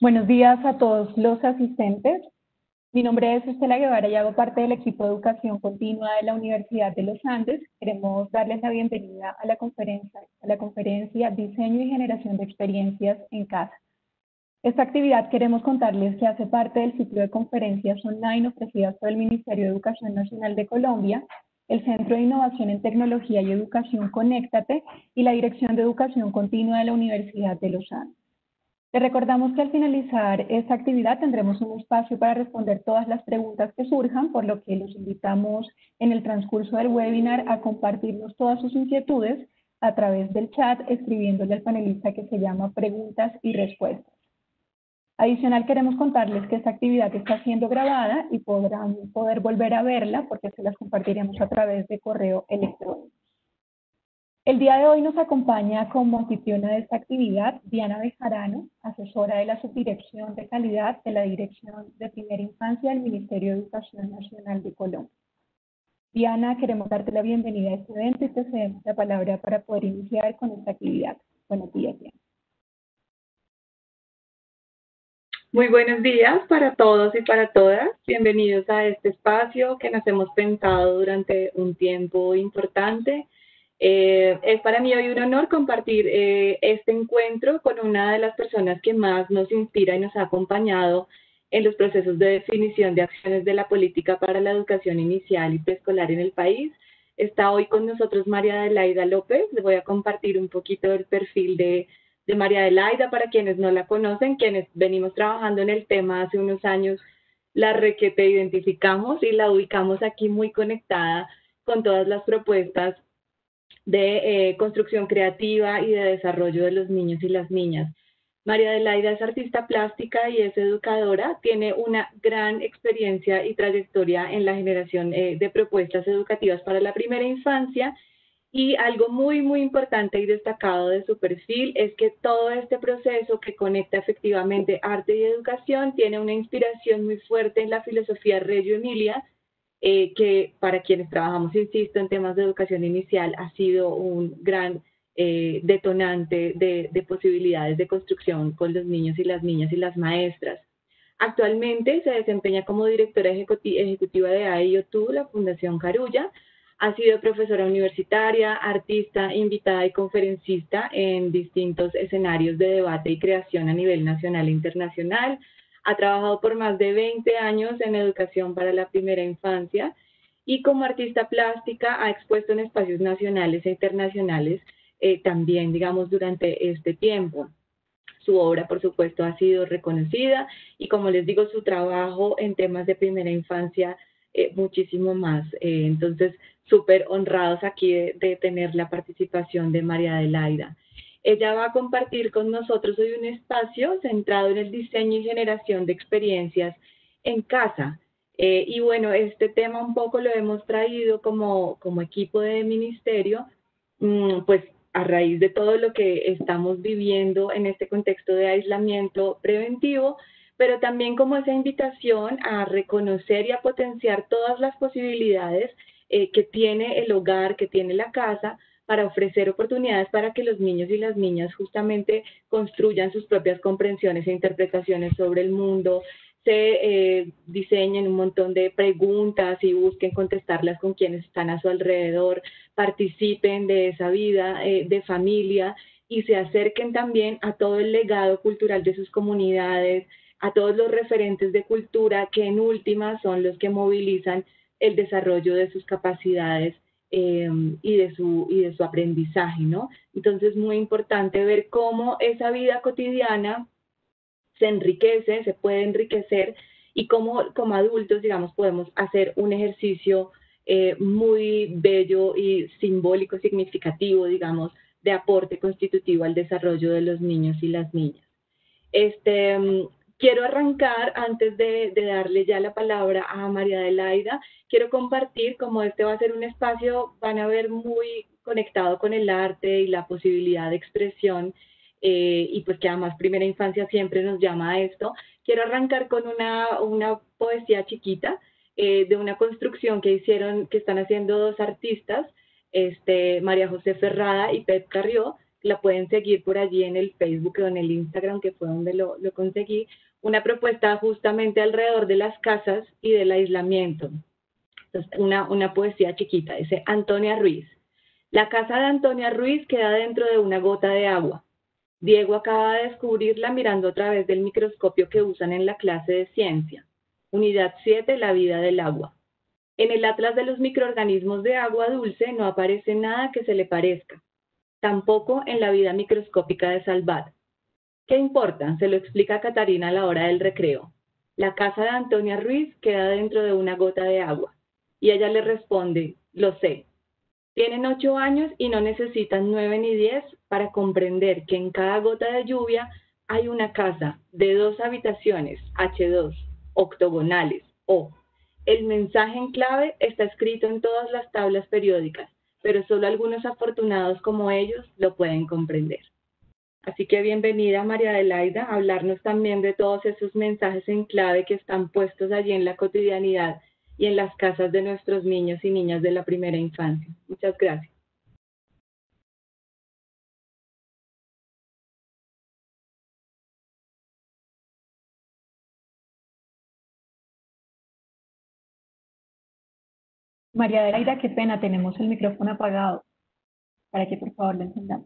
Buenos días a todos los asistentes. Mi nombre es Estela Guevara y hago parte del equipo de educación continua de la Universidad de los Andes. Queremos darles la bienvenida a la conferencia Diseño y Generación de Experiencias en Casa. Esta actividad queremos contarles que hace parte del ciclo de conferencias online ofrecidas por el Ministerio de Educación Nacional de Colombia, el Centro de Innovación en Tecnología y Educación Conéctate y la Dirección de Educación Continua de la Universidad de los Andes. Les recordamos que al finalizar esta actividad tendremos un espacio para responder todas las preguntas que surjan, por lo que los invitamos en el transcurso del webinar a compartirnos todas sus inquietudes a través del chat, escribiéndole al panelista que se llama Preguntas y Respuestas. Adicional, queremos contarles que esta actividad está siendo grabada y podrán volver a verla porque se las compartiremos a través de correo electrónico. El día de hoy nos acompaña como anfitriona de esta actividad Diana Bejarano, asesora de la Subdirección de Calidad de la Dirección de Primera Infancia del Ministerio de Educación Nacional de Colombia. Diana, queremos darte la bienvenida a este evento y te cedemos la palabra para poder iniciar con esta actividad. Buenos días, Diana. Muy buenos días para todos y para todas. Bienvenidos a este espacio que nos hemos pensado durante un tiempo importante. Es para mí hoy un honor compartir este encuentro con una de las personas que más nos inspira y nos ha acompañado en los procesos de definición de acciones de la política para la educación inicial y preescolar en el país. Está hoy con nosotros María Adelaida López. Les voy a compartir un poquito del perfil de María Adelaida para quienes no la conocen, quienes venimos trabajando en el tema hace unos años, la requete identificamos y la ubicamos aquí muy conectada con todas las propuestas de construcción creativa y de desarrollo de los niños y las niñas. María Adelaida es artista plástica y es educadora, tiene una gran experiencia y trayectoria en la generación de propuestas educativas para la primera infancia, y algo muy, muy importante y destacado de su perfil es que todo este proceso que conecta efectivamente arte y educación tiene una inspiración muy fuerte en la filosofía Reggio Emilia, que para quienes trabajamos, insisto, en temas de educación inicial ha sido un gran detonante de posibilidades de construcción con los niños y las niñas y las maestras. Actualmente se desempeña como directora ejecutiva de AIOTU, la Fundación Carulla. Ha sido profesora universitaria, artista, invitada y conferencista en distintos escenarios de debate y creación a nivel nacional e internacional. Ha trabajado por más de 20 años en educación para la primera infancia y como artista plástica ha expuesto en espacios nacionales e internacionales también, digamos, durante este tiempo. Su obra, por supuesto, ha sido reconocida y, como les digo, su trabajo en temas de primera infancia muchísimo más. Entonces, súper honrados aquí de tener la participación de María Adelaida. Ella va a compartir con nosotros hoy un espacio centrado en el diseño y generación de experiencias en casa. Y bueno, este tema un poco lo hemos traído como equipo de ministerio, pues a raíz de todo lo que estamos viviendo en este contexto de aislamiento preventivo, pero también como esa invitación a reconocer y a potenciar todas las posibilidades que tiene el hogar, que tiene la casa, para ofrecer oportunidades para que los niños y las niñas justamente construyan sus propias comprensiones e interpretaciones sobre el mundo, se diseñen un montón de preguntas y busquen contestarlas con quienes están a su alrededor, participen de esa vida de familia y se acerquen también a todo el legado cultural de sus comunidades, a todos los referentes de cultura que en última son los que movilizan el desarrollo de sus capacidades y de su aprendizaje, ¿no? Entonces, muy importante ver cómo esa vida cotidiana se enriquece, se puede enriquecer y cómo como adultos, digamos, podemos hacer un ejercicio muy bello y simbólico, significativo, digamos, de aporte constitutivo al desarrollo de los niños y las niñas. Quiero arrancar, antes de darle ya la palabra a María Adelaida, quiero compartir, como este va a ser un espacio, van a ver muy conectado con el arte y la posibilidad de expresión, y pues que además primera infancia siempre nos llama a esto. Quiero arrancar con una poesía chiquita de una construcción que están haciendo dos artistas, María José Ferrada y Pep Carrió, la pueden seguir por allí en el Facebook o en el Instagram, que fue donde lo conseguí, una propuesta justamente alrededor de las casas y del aislamiento. Entonces, una poesía chiquita, dice Antonia Ruiz. La casa de Antonia Ruiz queda dentro de una gota de agua. Diego acaba de descubrirla mirando a través del microscopio que usan en la clase de ciencia. Unidad 7, la vida del agua. En el atlas de los microorganismos de agua dulce no aparece nada que se le parezca. Tampoco en la vida microscópica de Salvat. ¿Qué importa? Se lo explica Catarina a la hora del recreo. La casa de Antonia Ruiz queda dentro de una gota de agua. Y ella le responde, lo sé. Tienen 8 años y no necesitan 9 ni 10 para comprender que en cada gota de lluvia hay una casa de 2 habitaciones, H2, octogonales, O. El mensaje en clave está escrito en todas las tablas periódicas, pero solo algunos afortunados como ellos lo pueden comprender. Así que bienvenida, María Adelaida, a hablarnos también de todos esos mensajes en clave que están puestos allí en la cotidianidad y en las casas de nuestros niños y niñas de la primera infancia. Muchas gracias. María Adelaida, qué pena, tenemos el micrófono apagado, para que por favor lo encendamos.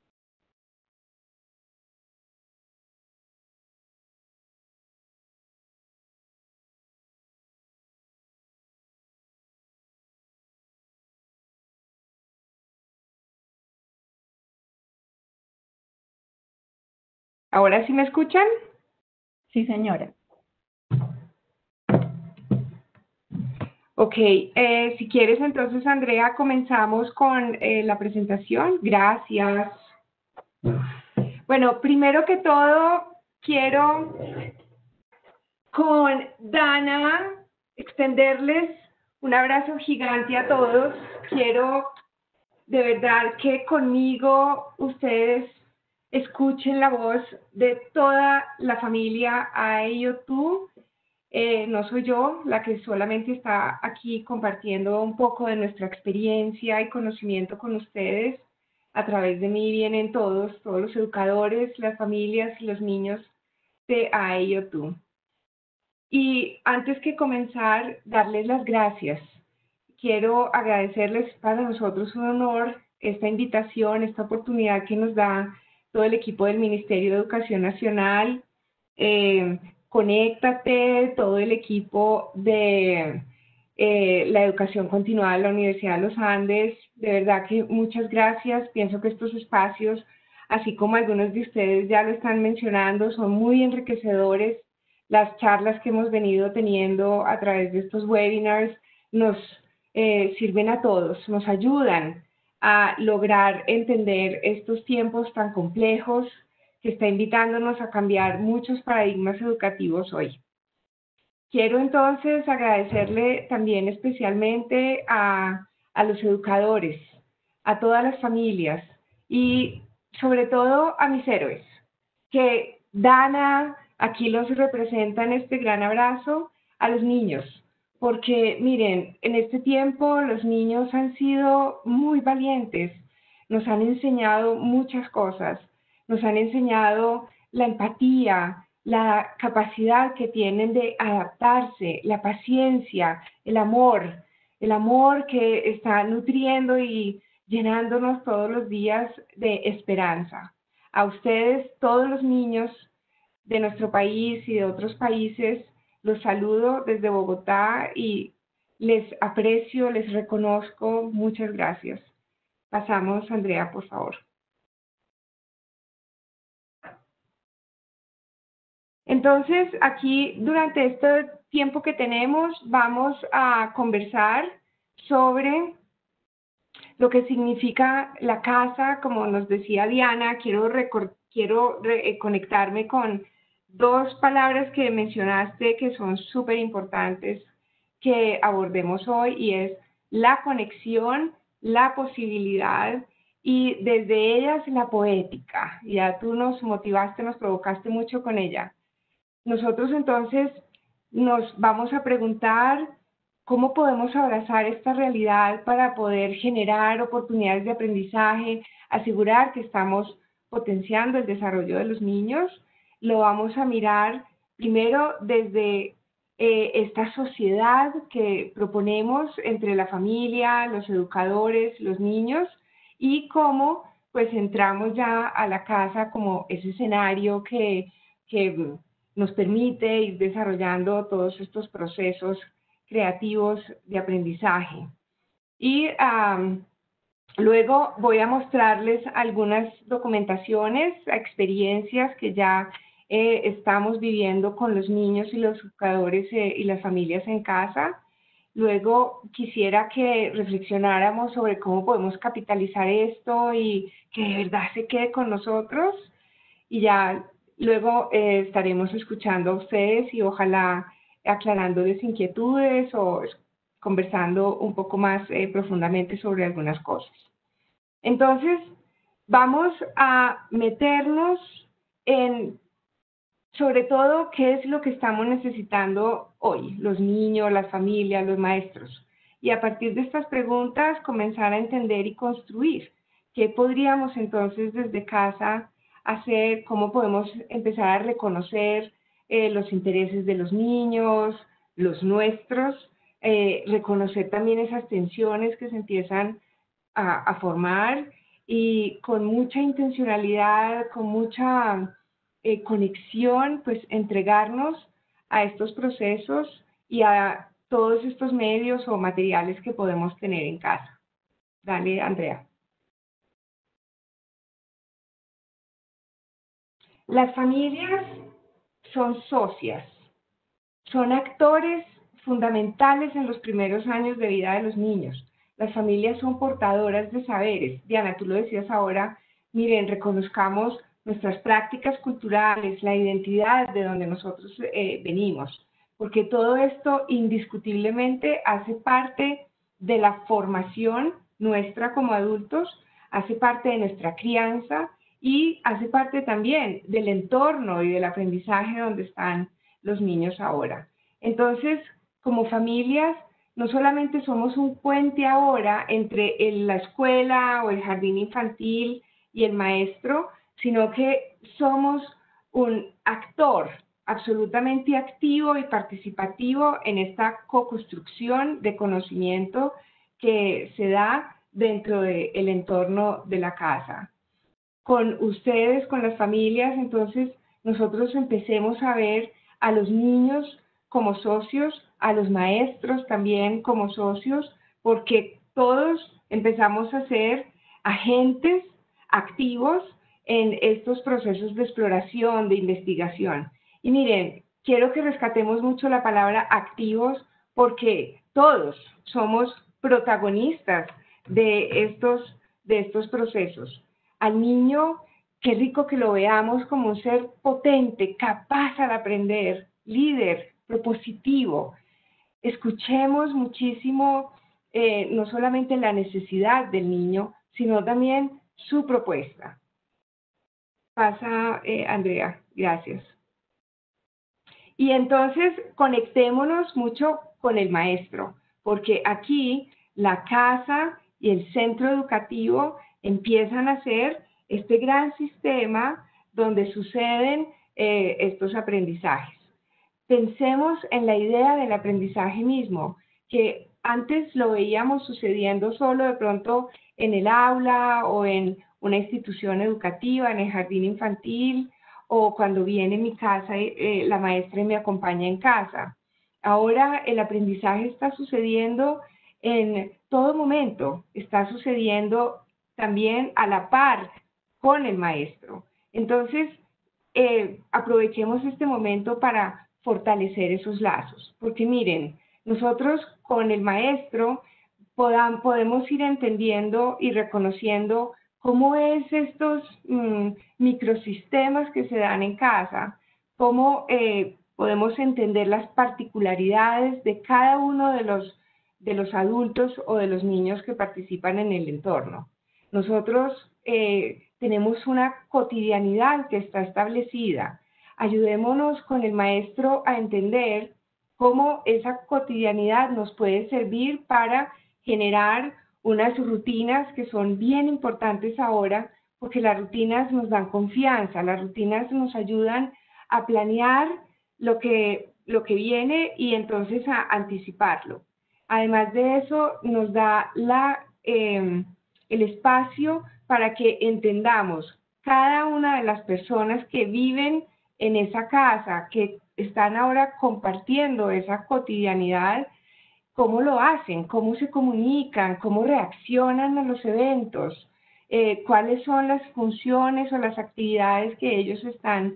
¿Ahora sí me escuchan? Sí, señora. Ok, si quieres entonces, Andrea, comenzamos con la presentación. Gracias. Bueno, primero que todo, quiero con Dana extenderles un abrazo gigante a todos. Quiero de verdad que conmigo ustedes escuchen la voz de toda la familia AEIOTU. No soy yo la que solamente está aquí compartiendo un poco de nuestra experiencia y conocimiento con ustedes. A través de mí vienen todos los educadores, las familias y los niños de AEIOTU. Y antes que comenzar, darles las gracias. Quiero agradecerles, para nosotros un honor esta invitación, esta oportunidad que nos da todo el equipo del Ministerio de Educación Nacional, Conéctate, todo el equipo de la educación continuada de la Universidad de los Andes. De verdad que muchas gracias. Pienso que estos espacios, así como algunos de ustedes ya lo están mencionando, son muy enriquecedores. Las charlas que hemos venido teniendo a través de estos webinars nos sirven a todos, nos ayudan a lograr entender estos tiempos tan complejos que está invitándonos a cambiar muchos paradigmas educativos hoy. Quiero entonces agradecerle también especialmente a los educadores, a todas las familias y sobre todo a mis héroes, que Dana aquí los representa en este gran abrazo, a los niños, porque miren, en este tiempo los niños han sido muy valientes, nos han enseñado muchas cosas, nos han enseñado la empatía, la capacidad que tienen de adaptarse, la paciencia, el amor que está nutriendo y llenándonos todos los días de esperanza. A ustedes, todos los niños de nuestro país y de otros países, los saludo desde Bogotá y les aprecio, les reconozco. Muchas gracias. Pasamos, Andrea, por favor. Entonces, aquí, durante este tiempo que tenemos, vamos a conversar sobre lo que significa la casa. Como nos decía Diana, quiero conectarme con dos palabras que mencionaste que son súper importantes que abordemos hoy, y es la conexión, la posibilidad y desde ellas la poética. Ya tú nos motivaste, nos provocaste mucho con ella. Nosotros entonces nos vamos a preguntar ¿Cómo podemos abrazar esta realidad para poder generar oportunidades de aprendizaje, asegurar que estamos potenciando el desarrollo de los niños? Lo vamos a mirar primero desde esta sociedad que proponemos entre la familia, los educadores, los niños, y cómo pues entramos ya a la casa como ese escenario que nos permite ir desarrollando todos estos procesos creativos de aprendizaje. Y luego voy a mostrarles algunas documentaciones, experiencias que ya estamos viviendo con los niños y los educadores y las familias en casa. Luego quisiera que reflexionáramos sobre cómo podemos capitalizar esto y que de verdad se quede con nosotros. Y ya luego estaremos escuchando a ustedes y ojalá aclarándoles inquietudes o conversando un poco más profundamente sobre algunas cosas. Entonces, vamos a meternos en, sobre todo, qué es lo que estamos necesitando hoy, los niños, las familias, los maestros. Y a partir de estas preguntas, comenzar a entender y construir qué podríamos entonces desde casa hacer, cómo podemos empezar a reconocer los intereses de los niños, los nuestros, reconocer también esas tensiones que se empiezan a formar y con mucha intencionalidad, con mucha conexión, pues entregarnos a estos procesos y a todos estos medios o materiales que podemos tener en casa. Dale, Andrea. Las familias son socias, son actores fundamentales en los primeros años de vida de los niños. Las familias son portadoras de saberes. Diana, tú lo decías ahora, miren, reconozcamos nuestras prácticas culturales, la identidad de donde nosotros venimos, porque todo esto indiscutiblemente hace parte de la formación nuestra como adultos, hace parte de nuestra crianza y hace parte también del entorno y del aprendizaje donde están los niños ahora. Entonces, como familias, no solamente somos un puente ahora entre la escuela o el jardín infantil y el maestro, sino que somos un actor absolutamente activo y participativo en esta co-construcción de conocimiento que se da dentro del entorno de la casa. Con ustedes, con las familias, entonces nosotros empecemos a ver a los niños como socios, a los maestros también como socios, porque todos empezamos a ser agentes activos en estos procesos de exploración, de investigación. Y miren, quiero que rescatemos mucho la palabra activos porque todos somos protagonistas de estos procesos. Al niño, qué rico que lo veamos como un ser potente, capaz al aprender, líder, propositivo. Escuchemos muchísimo no solamente la necesidad del niño, sino también su propuesta. Pasa, Andrea, gracias. Y entonces conectémonos mucho con el maestro, porque aquí la casa y el centro educativo empiezan a ser este gran sistema donde suceden estos aprendizajes. Pensemos en la idea del aprendizaje mismo, que antes lo veíamos sucediendo solo de pronto en el aula o en una institución educativa, en el jardín infantil, o cuando viene a mi casa la maestra y me acompaña en casa. Ahora el aprendizaje está sucediendo en todo momento, está sucediendo también a la par con el maestro. Entonces, aprovechemos este momento para fortalecer esos lazos, porque miren, nosotros con el maestro podemos ir entendiendo y reconociendo cómo es estos microsistemas que se dan en casa, cómo podemos entender las particularidades de cada uno de los adultos o de los niños que participan en el entorno. Nosotros tenemos una cotidianidad que está establecida. Ayudémonos con el maestro a entender cómo esa cotidianidad nos puede servir para generar unas rutinas que son bien importantes ahora, porque las rutinas nos dan confianza, las rutinas nos ayudan a planear lo que viene y entonces a anticiparlo. Además de eso, nos da el espacio para que entendamos cada una de las personas que viven en esa casa, que están ahora compartiendo esa cotidianidad, cómo lo hacen, cómo se comunican, cómo reaccionan a los eventos, cuáles son las funciones o las actividades que ellos están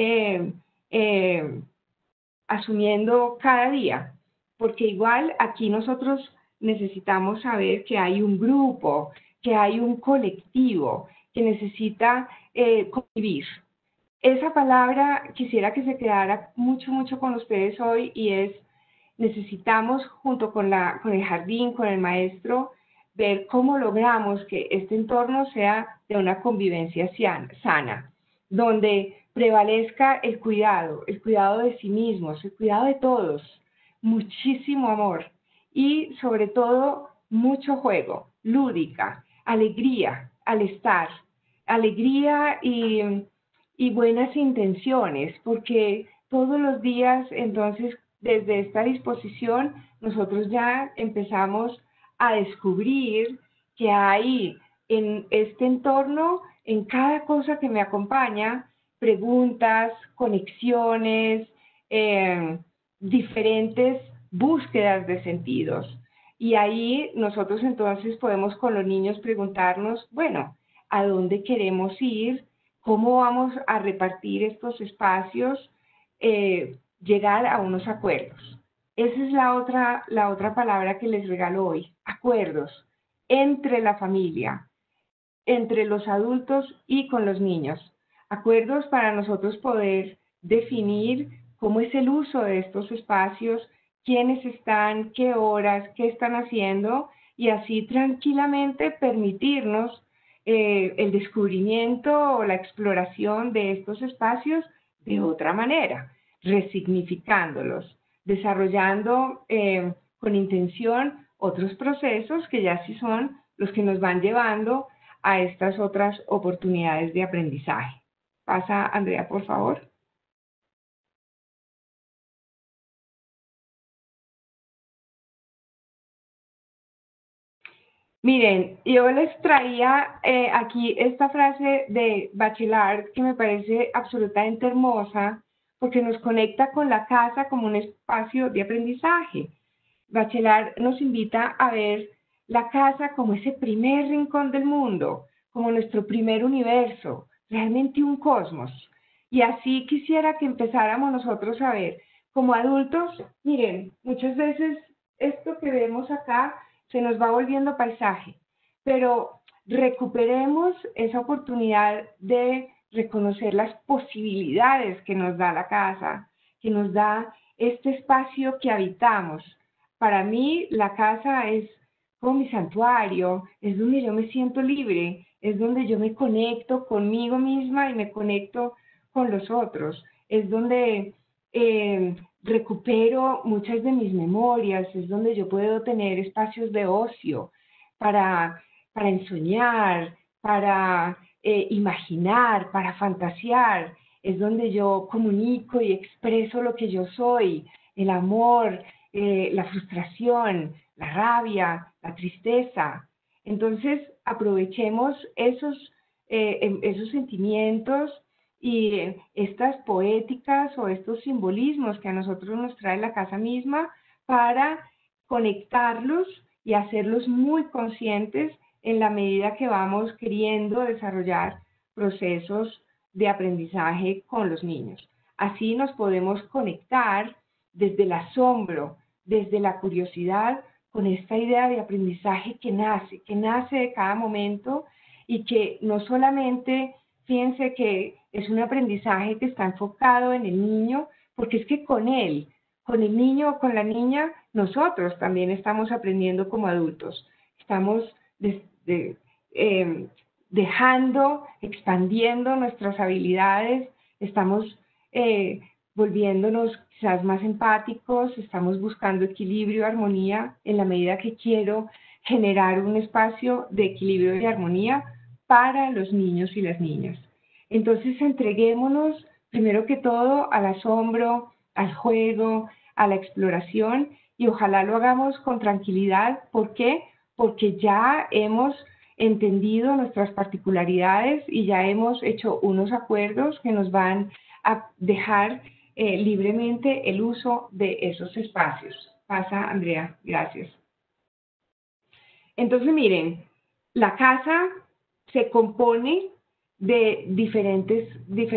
asumiendo cada día. Porque igual aquí nosotros necesitamos saber que hay un grupo, que hay un colectivo que necesita convivir. Esa palabra quisiera que se quedara mucho, mucho con ustedes hoy y es: necesitamos junto con el jardín, con el maestro, ver cómo logramos que este entorno sea de una convivencia sana, donde prevalezca el cuidado de sí mismos, el cuidado de todos, muchísimo amor y sobre todo mucho juego, lúdica, alegría al estar, alegría y buenas intenciones, porque todos los días entonces desde esta disposición nosotros ya empezamos a descubrir que hay en este entorno, en cada cosa que me acompaña, preguntas, conexiones, diferentes búsquedas de sentidos. Y ahí nosotros entonces podemos con los niños preguntarnos, bueno, ¿a dónde queremos ir? ¿Cómo vamos a repartir estos espacios? Llegar a unos acuerdos. Esa es la otra palabra que les regalo hoy, acuerdos entre la familia, entre los adultos y con los niños. Acuerdos para nosotros poder definir cómo es el uso de estos espacios, quiénes están, qué horas, qué están haciendo y así tranquilamente permitirnos el descubrimiento o la exploración de estos espacios de otra manera, resignificándolos, desarrollando con intención otros procesos que ya sí son los que nos van llevando a estas otras oportunidades de aprendizaje. Pasa, Andrea, por favor. Miren, yo les traía aquí esta frase de Bachelard que me parece absolutamente hermosa porque nos conecta con la casa como un espacio de aprendizaje. Bachelard nos invita a ver la casa como ese primer rincón del mundo, como nuestro primer universo, realmente un cosmos. Y así quisiera que empezáramos nosotros a ver, como adultos, miren, muchas veces esto que vemos acá se nos va volviendo paisaje, pero recuperemos esa oportunidad de reconocer las posibilidades que nos da la casa, que nos da este espacio que habitamos. Para mí la casa es como mi santuario, es donde yo me siento libre, es donde yo me conecto conmigo misma y me conecto con los otros, es donde recupero muchas de mis memorias, es donde yo puedo tener espacios de ocio para ensoñar, para imaginar, para fantasear, es donde yo comunico y expreso lo que yo soy, el amor, la frustración, la rabia, la tristeza. Entonces, aprovechemos esos sentimientos y estas poéticas o estos simbolismos que a nosotros nos trae la casa misma para conectarlos y hacerlos muy conscientes en la medida que vamos queriendo desarrollar procesos de aprendizaje con los niños. Así nos podemos conectar desde el asombro, desde la curiosidad, con esta idea de aprendizaje que nace de cada momento y que no solamente, fíjense que es un aprendizaje que está enfocado en el niño, porque es que con él, con el niño o con la niña, nosotros también estamos aprendiendo como adultos. Estamos dejando, expandiendo nuestras habilidades, estamos volviéndonos quizás más empáticos, estamos buscando equilibrio, armonía, en la medida que quiero generar un espacio de equilibrio y armonía para los niños y las niñas. Entonces, entreguémonos primero que todo al asombro, al juego, a la exploración, y ojalá lo hagamos con tranquilidad. ¿Por qué? Porque ya hemos entendido nuestras particularidades y ya hemos hecho unos acuerdos que nos van a dejar libremente el uso de esos espacios. Pasa, Andrea, gracias. Entonces, miren, la casa se compone de diferentes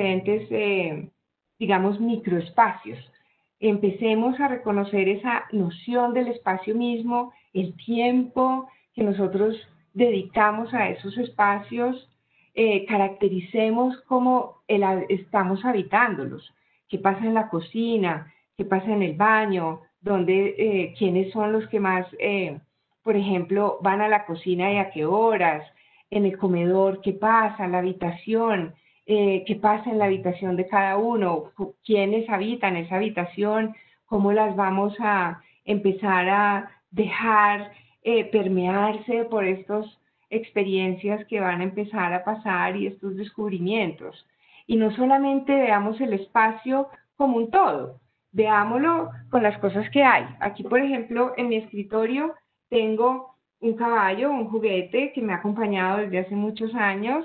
digamos, microespacios. Empecemos a reconocer esa noción del espacio mismo, el tiempo que nosotros dedicamos a esos espacios, caractericemos cómo estamos habitándolos, qué pasa en la cocina, qué pasa en el baño, quiénes son los que más, por ejemplo, van a la cocina y a qué horas, en el comedor, qué pasa, en la habitación, qué pasa en la habitación de cada uno, quiénes habitan esa habitación, cómo las vamos a empezar a dejar permearse por estas experiencias que van a empezar a pasar y estos descubrimientos. Y no solamente veamos el espacio como un todo, veámoslo con las cosas que hay. Aquí, por ejemplo, en mi escritorio tengo un caballo, un juguete que me ha acompañado desde hace muchos años.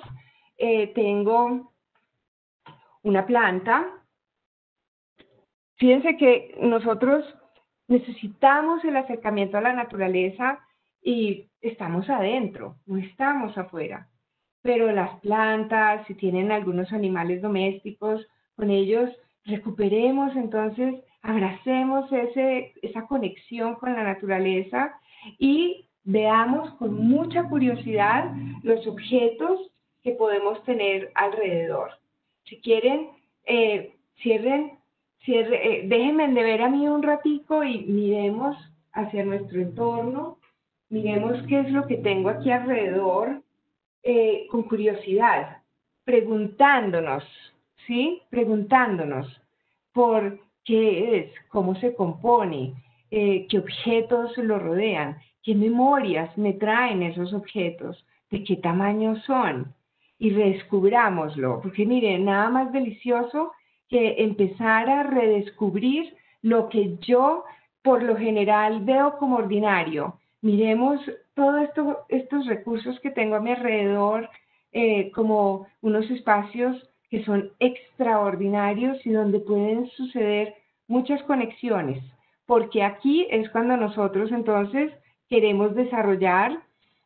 Tengo una planta. Fíjense que nosotros necesitamos el acercamiento a la naturaleza y estamos adentro, no estamos afuera. Pero las plantas, si tienen algunos animales domésticos, con ellos recuperemos, entonces abracemos esa conexión con la naturaleza y veamos con mucha curiosidad los objetos que podemos tener alrededor. Si quieren, déjenme de ver a mí un ratico y miremos hacia nuestro entorno, miremos qué es lo que tengo aquí alrededor, con curiosidad, preguntándonos, ¿sí? Preguntándonos por qué es, cómo se compone, qué objetos lo rodean, qué memorias me traen esos objetos, de qué tamaño son, y redescubrámoslo, porque miren, nada más delicioso que empezar a redescubrir lo que yo por lo general veo como ordinario. Miremos todos estos recursos que tengo a mi alrededor como unos espacios que son extraordinarios y donde pueden suceder muchas conexiones, porque aquí es cuando nosotros entonces queremos desarrollar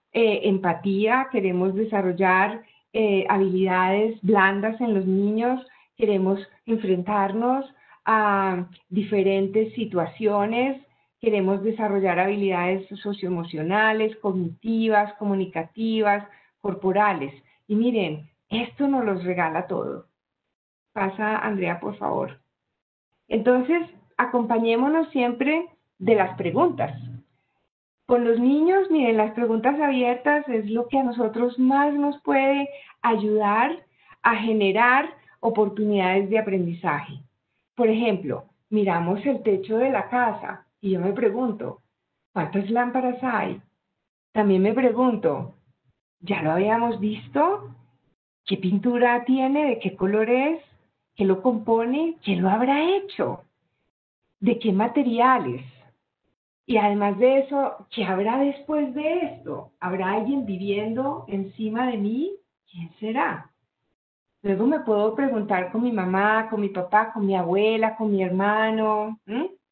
empatía, queremos desarrollar habilidades blandas en los niños, queremos enfrentarnos a diferentes situaciones, queremos desarrollar habilidades socioemocionales, cognitivas, comunicativas, corporales. Y miren, esto nos los regala todo. Pasa, Andrea, por favor. Entonces, acompañémonos siempre de las preguntas. Con los niños, miren, las preguntas abiertas es lo que a nosotros más nos puede ayudar a generar oportunidades de aprendizaje. Por ejemplo, miramos el techo de la casa y yo me pregunto, ¿cuántas lámparas hay? También me pregunto, ¿ya lo habíamos visto? ¿Qué pintura tiene? ¿De qué color es? ¿Qué lo compone? ¿Quién lo habrá hecho? ¿De qué materiales? Y además de eso, ¿qué habrá después de esto? ¿Habrá alguien viviendo encima de mí? ¿Quién será? Luego me puedo preguntar con mi mamá, con mi papá, con mi abuela, con mi hermano.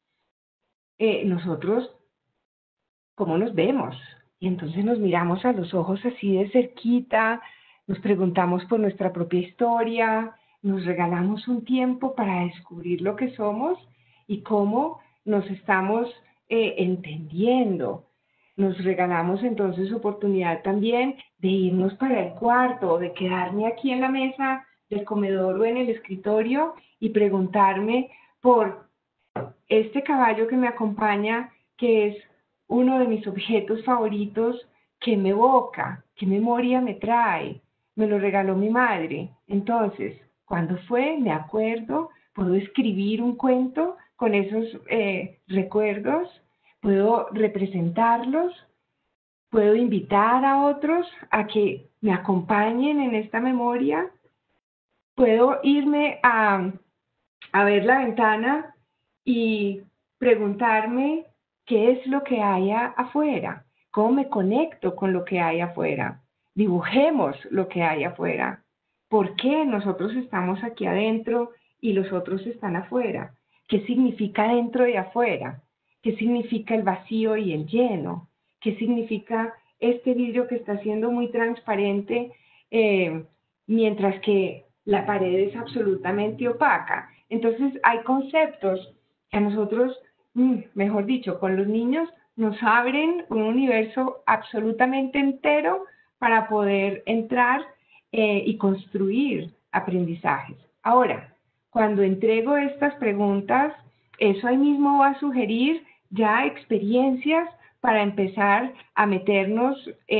Nosotros, ¿cómo nos vemos? Y entonces nos miramos a los ojos así de cerquita, nos preguntamos por nuestra propia historia, nos regalamos un tiempo para descubrir lo que somos y cómo nos estamos entendiendo. Nos regalamos entonces oportunidad también de irnos para el cuarto, de quedarme aquí en la mesa del comedor o en el escritorio y preguntarme por este caballo que me acompaña, que es uno de mis objetos favoritos, ¿qué me evoca? ¿Qué memoria me trae? Me lo regaló mi madre. Entonces, ¿cuándo fue? Me acuerdo, puedo escribir un cuento con esos recuerdos, puedo representarlos, puedo invitar a otros a que me acompañen en esta memoria, puedo irme a ver la ventana y preguntarme qué es lo que hay afuera, cómo me conecto con lo que hay afuera, dibujemos lo que hay afuera, por qué nosotros estamos aquí adentro y los otros están afuera, qué significa dentro y afuera, qué significa el vacío y el lleno, qué significa este vidrio que está siendo muy transparente mientras que la pared es absolutamente opaca. Entonces hay conceptos que a nosotros, mejor dicho, con los niños nos abren un universo absolutamente entero para poder entrar y construir aprendizajes. Ahora, cuando entrego estas preguntas, eso ahí mismo va a sugerir ya experiencias para empezar a meternos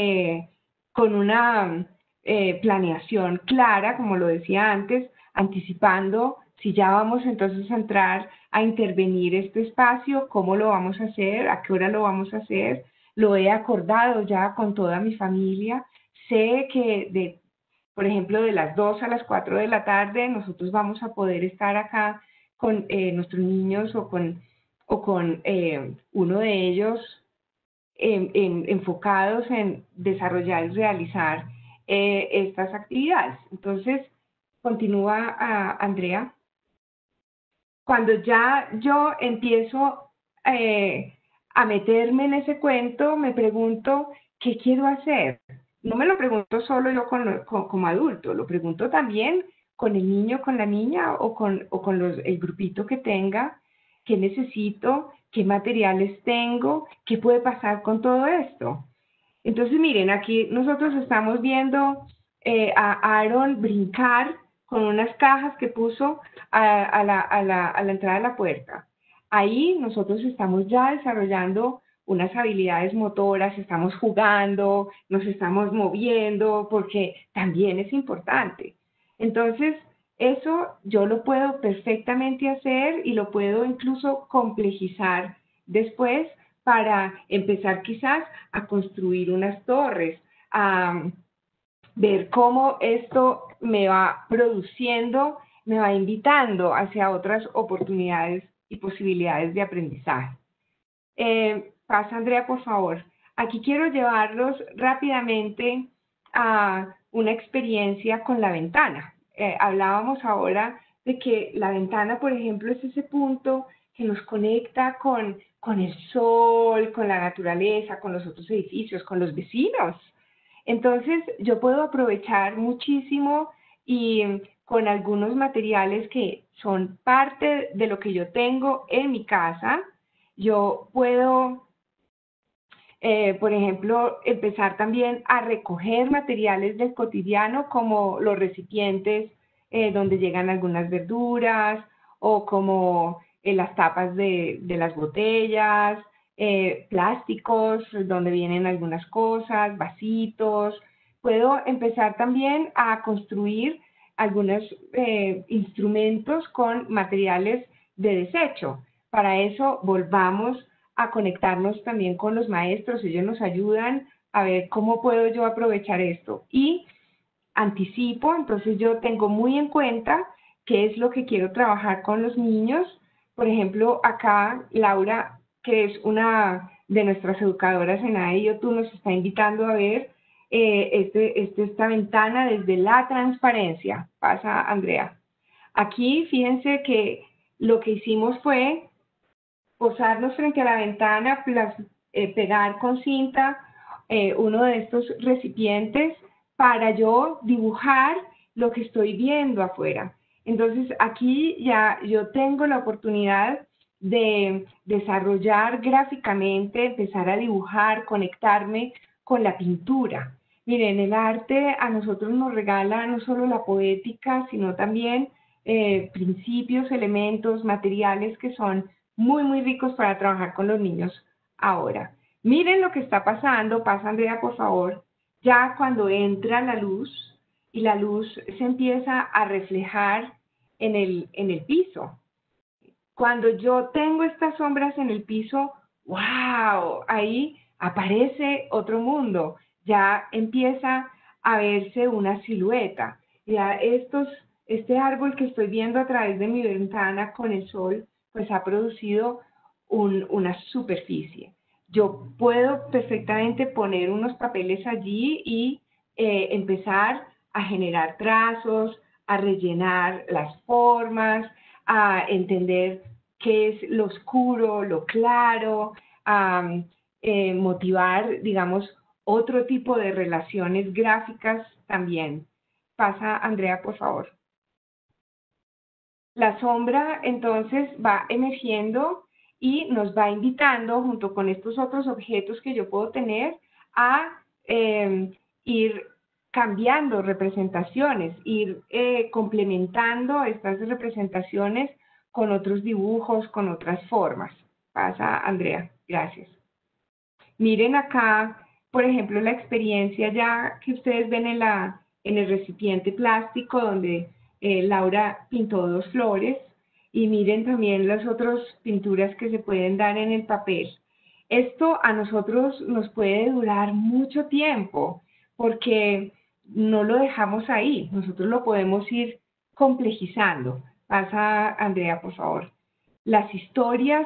con una planeación clara, como lo decía antes, anticipando si ya vamos entonces a entrar a intervenir este espacio, cómo lo vamos a hacer, a qué hora lo vamos a hacer. Lo he acordado ya con toda mi familia. Sé que, por ejemplo, de las 2 a las 4 de la tarde nosotros vamos a poder estar acá con nuestros niños o con uno de ellos enfocados en desarrollar y realizar estas actividades. Entonces, continúa Andrea. Cuando ya yo empiezo a meterme en ese cuento, me pregunto, ¿qué quiero hacer? No me lo pregunto solo yo como adulto, lo pregunto también con el niño, con la niña o con el grupito que tenga, qué necesito, qué materiales tengo, qué puede pasar con todo esto. Entonces, miren, aquí nosotros estamos viendo a Aaron brincar con unas cajas que puso a la entrada de la puerta. Ahí nosotros estamos ya desarrollando unas habilidades motoras, estamos jugando, nos estamos moviendo, porque también es importante. Entonces, eso yo lo puedo perfectamente hacer y lo puedo incluso complejizar después para empezar quizás a construir unas torres, a ver cómo esto me va produciendo, me va invitando hacia otras oportunidades y posibilidades de aprendizaje. Pasa, Andrea, por favor. Aquí quiero llevarlos rápidamente a una experiencia con la ventana. Hablábamos ahora de que la ventana, por ejemplo, es ese punto que nos conecta con el sol, con la naturaleza, con los otros edificios, con los vecinos. Entonces, yo puedo aprovechar muchísimo y con algunos materiales que son parte de lo que yo tengo en mi casa, yo puedo, por ejemplo, empezar también a recoger materiales del cotidiano como los recipientes donde llegan algunas verduras o como las tapas de las botellas, plásticos donde vienen algunas cosas, vasitos. Puedo empezar también a construir algunos instrumentos con materiales de desecho. Para eso volvamos a conectarnos también con los maestros, ellos nos ayudan a ver cómo puedo yo aprovechar esto. Y anticipo, entonces yo tengo muy en cuenta qué es lo que quiero trabajar con los niños. Por ejemplo, acá Laura, que es una de nuestras educadoras en AEIOTU, nos está invitando a ver esta ventana desde la transparencia. Pasa, Andrea. Aquí, fíjense que lo que hicimos fue posarnos frente a la ventana, pegar con cinta uno de estos recipientes para yo dibujar lo que estoy viendo afuera. Entonces, aquí ya yo tengo la oportunidad de desarrollar gráficamente, empezar a dibujar, conectarme con la pintura. Miren, el arte a nosotros nos regala no solo la poética, sino también principios, elementos, materiales que son muy, muy ricos para trabajar con los niños ahora. Miren lo que está pasando. Pasa, Andrea, por favor. Ya cuando entra la luz y la luz se empieza a reflejar en el piso. Cuando yo tengo estas sombras en el piso, ¡wow! Ahí aparece otro mundo. Ya empieza a verse una silueta. Ya este árbol que estoy viendo a través de mi ventana con el sol, pues ha producido una superficie. Yo puedo perfectamente poner unos papeles allí y empezar a generar trazos, a rellenar las formas, a entender qué es lo oscuro, lo claro, a motivar, digamos, otro tipo de relaciones gráficas también. Pasa, Andrea, por favor. La sombra entonces va emergiendo y nos va invitando, junto con estos otros objetos que yo puedo tener, a ir cambiando representaciones, ir complementando estas representaciones con otros dibujos, con otras formas. Pasa, Andrea. Gracias. Miren acá, por ejemplo, la experiencia ya que ustedes ven en el recipiente plástico donde Laura pintó 2 flores, y miren también las otras pinturas que se pueden dar en el papel. Esto a nosotros nos puede durar mucho tiempo porque no lo dejamos ahí, nosotros lo podemos ir complejizando. Pasa, Andrea, por favor. Las historias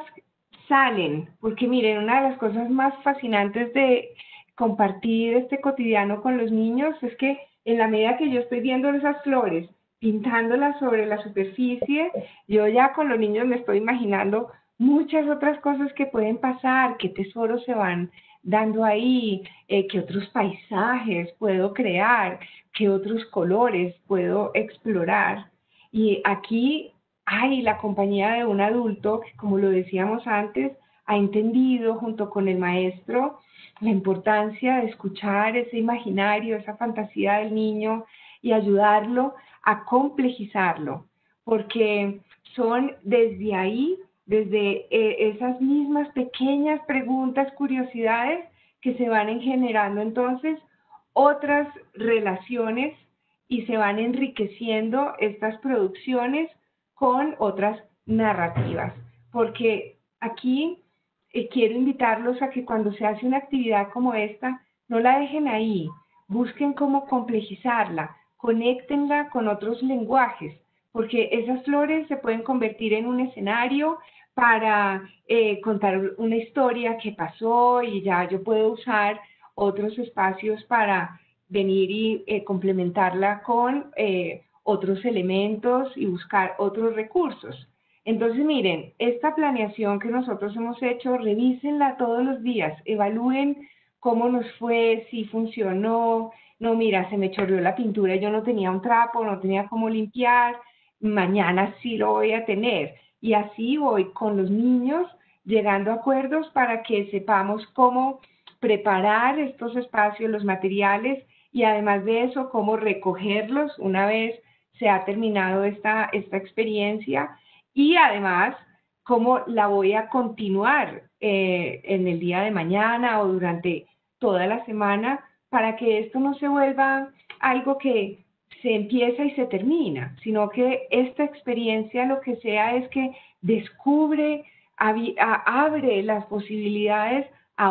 salen, porque miren, una de las cosas más fascinantes de compartir este cotidiano con los niños es que en la medida que yo estoy viendo esas flores, pintándolas sobre la superficie, yo ya con los niños me estoy imaginando muchas otras cosas que pueden pasar, qué tesoros se van dando ahí, qué otros paisajes puedo crear, qué otros colores puedo explorar. Y aquí hay la compañía de un adulto que, como lo decíamos antes, ha entendido junto con el maestro la importancia de escuchar ese imaginario, esa fantasía del niño y ayudarlo a complejizarlo, porque son desde ahí, desde esas mismas pequeñas preguntas, curiosidades, que se van generando entonces otras relaciones y se van enriqueciendo estas producciones con otras narrativas. Porque aquí quiero invitarlos a que cuando se hace una actividad como esta, no la dejen ahí, busquen cómo complejizarla, conéctenla con otros lenguajes, porque esas flores se pueden convertir en un escenario para contar una historia que pasó, y ya yo puedo usar otros espacios para venir y complementarla con otros elementos y buscar otros recursos. Entonces, miren, esta planeación que nosotros hemos hecho, revísenla todos los días, evalúen cómo nos fue, si funcionó. No, mira, se me chorreó la pintura, yo no tenía un trapo, no tenía cómo limpiar, mañana sí lo voy a tener. Y así voy con los niños llegando a acuerdos para que sepamos cómo preparar estos espacios, los materiales, y además de eso, cómo recogerlos una vez se ha terminado esta experiencia, y además cómo la voy a continuar en el día de mañana o durante toda la semana, para que esto no se vuelva algo que se empieza y se termina, sino que esta experiencia lo que sea es que descubre, abre las posibilidades a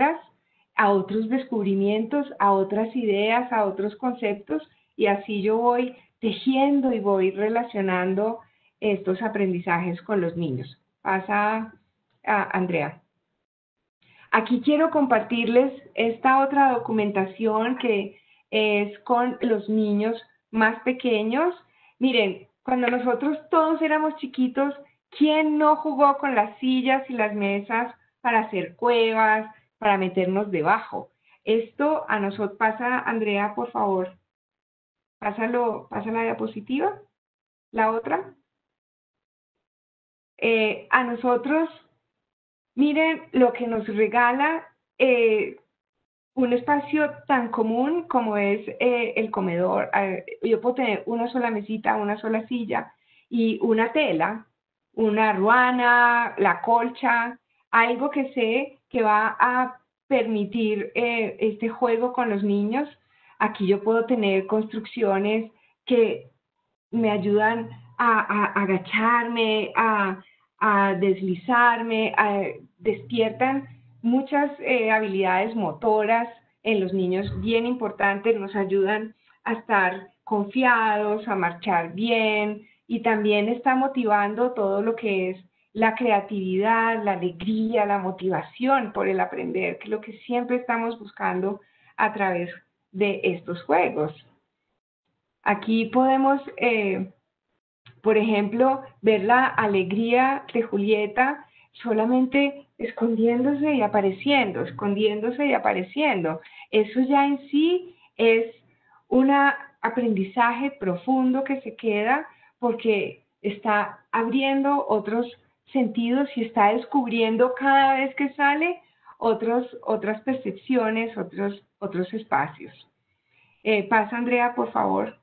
otros descubrimientos, a otras ideas, a otros conceptos, y así yo voy tejiendo y voy relacionando estos aprendizajes con los niños. Pasa, Andrea. Aquí quiero compartirles esta otra documentación que es con los niños más pequeños. Miren, cuando nosotros todos éramos chiquitos, ¿quién no jugó con las sillas y las mesas para hacer cuevas, para meternos debajo? Esto a nosotros pasa, Andrea, por favor. Pasa la diapositiva, la otra. A nosotros, miren lo que nos regala un espacio tan común como es el comedor. Yo puedo tener una sola mesita, una sola silla y una tela, una ruana, la colcha, algo que sé que va a permitir este juego con los niños. Aquí yo puedo tener construcciones que me ayudan a agacharme, a deslizarme, despiertan muchas habilidades motoras en los niños bien importantes, nos ayudan a estar confiados, a marchar bien, y también está motivando todo lo que es la creatividad, la alegría, la motivación por el aprender, que es lo que siempre estamos buscando a través de estos juegos. Aquí podemos, por ejemplo, ver la alegría de Julieta solamente escondiéndose y apareciendo, escondiéndose y apareciendo. Eso ya en sí es un aprendizaje profundo que se queda porque está abriendo otros sentidos y está descubriendo cada vez que sale otras percepciones, otros espacios. Pasa, Andrea, por favor.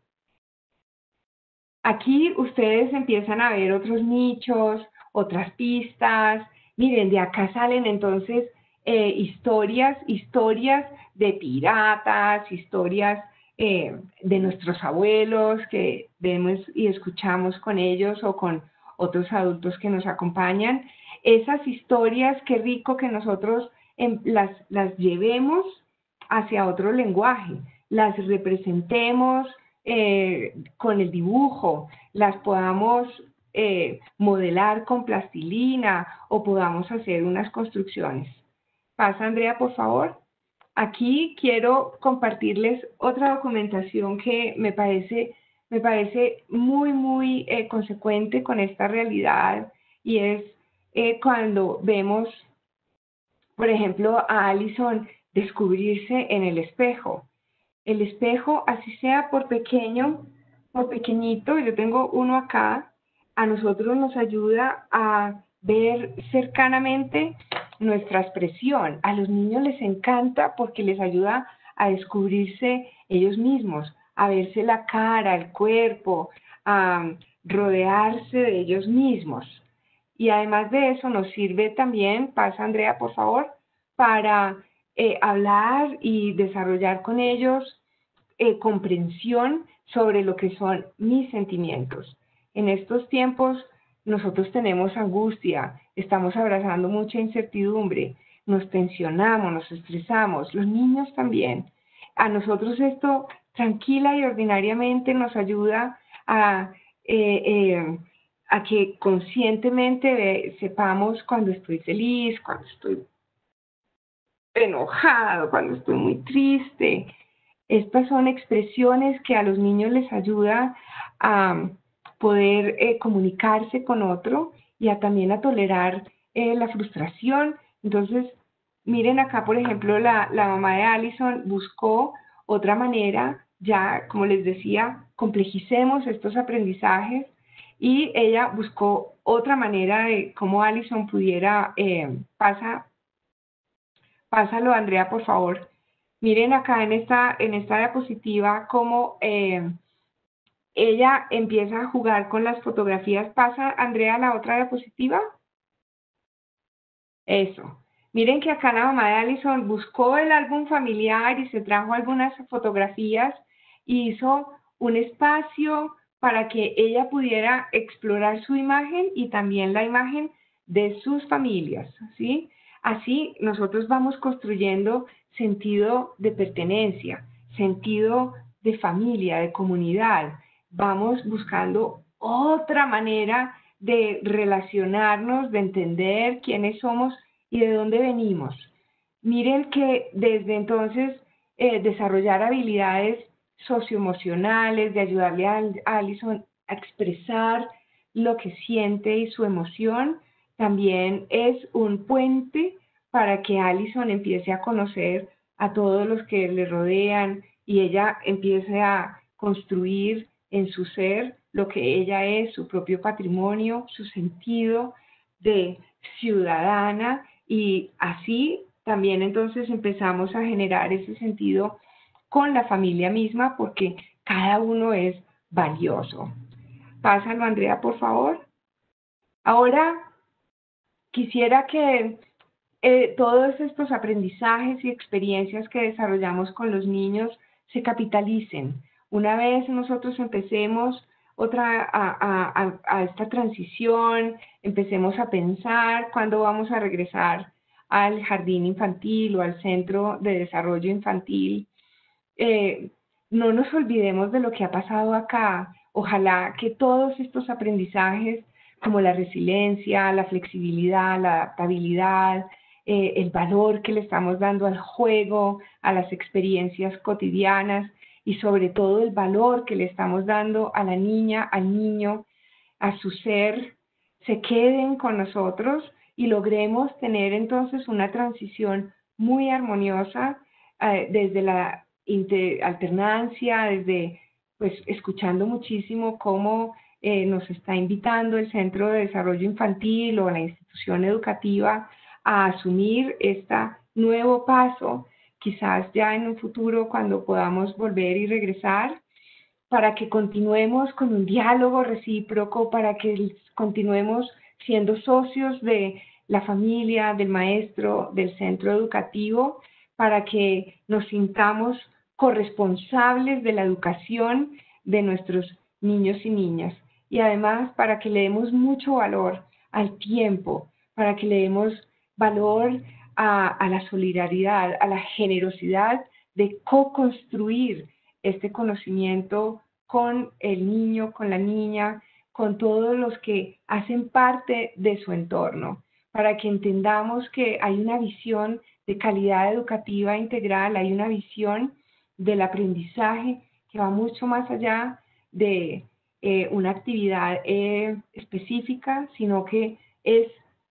Aquí ustedes empiezan a ver otros nichos, otras pistas. Miren, de acá salen entonces historias de piratas, historias de nuestros abuelos que vemos y escuchamos con ellos o con otros adultos que nos acompañan. Esas historias, qué rico que nosotros las llevemos hacia otro lenguaje, las representemos con el dibujo, las podamos modelar con plastilina o podamos hacer unas construcciones. Pasa, Andrea, por favor. Aquí quiero compartirles otra documentación que me parece muy consecuente con esta realidad, y es cuando vemos, por ejemplo, a Allison descubrirse en el espejo. El espejo, así sea por pequeñito, yo tengo uno acá, a nosotros nos ayuda a ver cercanamente nuestra expresión. A los niños les encanta porque les ayuda a descubrirse ellos mismos, a verse la cara, el cuerpo, a rodearse de ellos mismos. Y además de eso nos sirve también, pasa Andrea por favor, para hablar y desarrollar con ellos comprensión sobre lo que son mis sentimientos. En estos tiempos nosotros tenemos angustia, estamos abrazando mucha incertidumbre, nos tensionamos, nos estresamos, los niños también. A nosotros esto tranquila y ordinariamente nos ayuda a que conscientemente sepamos cuando estoy feliz, cuando estoy enojado, cuando estoy muy triste. Estas son expresiones que a los niños les ayuda a poder comunicarse con otro y también a tolerar la frustración. Entonces, miren acá, por ejemplo, la mamá de Allison buscó otra manera, ya como les decía, complejicemos estos aprendizajes, y ella buscó otra manera de cómo Allison pudiera, pásalo Andrea, por favor. Miren acá en esta diapositiva cómo ella empieza a jugar con las fotografías. Pasa, Andrea, la otra diapositiva. Eso. Miren que acá la mamá de Allison buscó el álbum familiar y se trajo algunas fotografías y hizo un espacio para que ella pudiera explorar su imagen y también la imagen de sus familias, ¿sí? Así nosotros vamos construyendo sentido de pertenencia, sentido de familia, de comunidad. Vamos buscando otra manera de relacionarnos, de entender quiénes somos y de dónde venimos. Miren que desde entonces desarrollar habilidades socioemocionales, de ayudarle a Allison a expresar lo que siente y su emoción, también es un puente para que Allison empiece a conocer a todos los que le rodean y ella empiece a construir en su ser lo que ella es, su propio patrimonio, su sentido de ciudadana, y así también entonces empezamos a generar ese sentido con la familia misma porque cada uno es valioso. Pásalo, Andrea, por favor. Ahora quisiera que todos estos aprendizajes y experiencias que desarrollamos con los niños se capitalicen. Una vez nosotros empecemos a esta transición, empecemos a pensar cuándo vamos a regresar al jardín infantil o al centro de desarrollo infantil. No nos olvidemos de lo que ha pasado acá. Ojalá que todos estos aprendizajes, como la resiliencia, la flexibilidad, la adaptabilidad, el valor que le estamos dando al juego, a las experiencias cotidianas y sobre todo el valor que le estamos dando a la niña, al niño, a su ser, se queden con nosotros y logremos tener entonces una transición muy armoniosa desde la alternancia, desde pues escuchando muchísimo cómo nos está invitando el Centro de Desarrollo Infantil o la institución educativa a asumir este nuevo paso, quizás ya en un futuro cuando podamos volver y regresar, para que continuemos con un diálogo recíproco, para que continuemos siendo socios de la familia, del maestro, del centro educativo, para que nos sintamos corresponsables de la educación de nuestros niños y niñas. Y además para que le demos mucho valor al tiempo, para que le demos valor a la solidaridad, a la generosidad de co-construir este conocimiento con el niño, con la niña, con todos los que hacen parte de su entorno, para que entendamos que hay una visión de calidad educativa integral, hay una visión del aprendizaje que va mucho más allá de una actividad específica, sino que es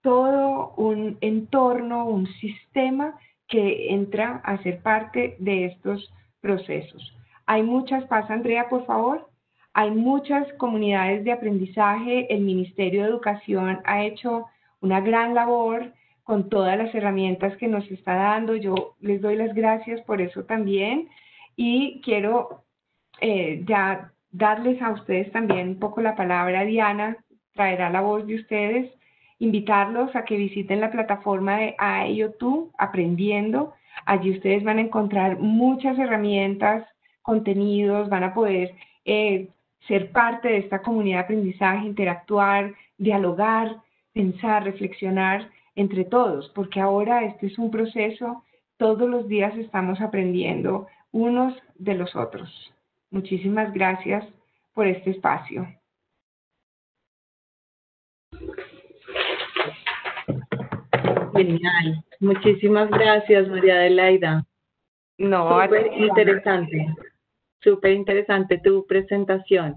todo un entorno, un sistema que entra a ser parte de estos procesos. Hay muchas, pasa Andrea, por favor. Hay muchas comunidades de aprendizaje. El Ministerio de Educación ha hecho una gran labor con todas las herramientas que nos está dando. Yo les doy las gracias por eso también. Y quiero ya darles a ustedes también un poco la palabra. Diana traerá la voz de ustedes, invitarlos a que visiten la plataforma de IoT, Aprendiendo. Allí ustedes van a encontrar muchas herramientas, contenidos, van a poder ser parte de esta comunidad de aprendizaje, interactuar, dialogar, pensar, reflexionar entre todos, porque ahora este es un proceso, todos los días estamos aprendiendo unos de los otros. Muchísimas gracias por este espacio. Genial. Muchísimas gracias, María Adelaida. No, súper interesante tu presentación.